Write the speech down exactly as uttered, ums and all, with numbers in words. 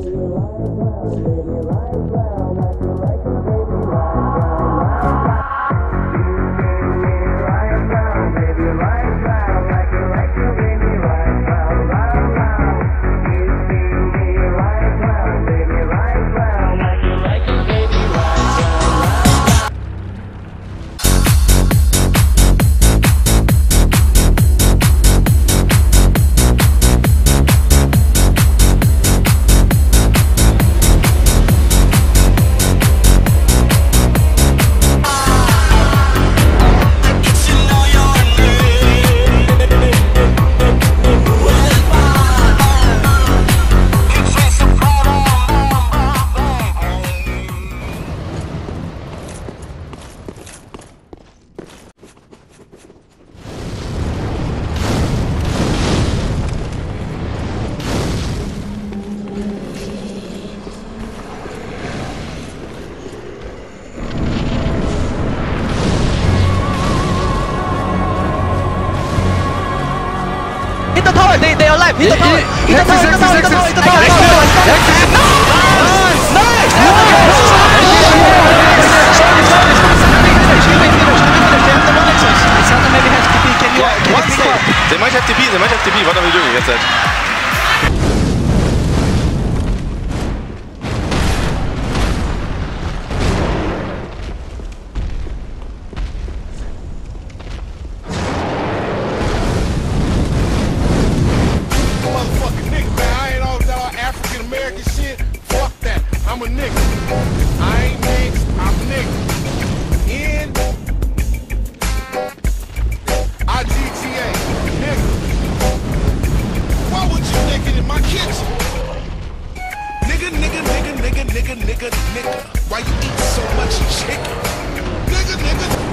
Hit the tower, they, they are alive, hit the tower, hit the tower, hit the tower, hit the tower, hit the tower, hit the tower, nice! They might have to be, they might have to be, what are we doing? That's it. I'm a nigga. I ain't mixed, I'm nigga. In I G T A, nigga. Why would you nigga in my kitchen? Nigga, nigga, nigga, nigga, nigga, nigga, nigga. Why you eat so much chicken? Nigga, nigga.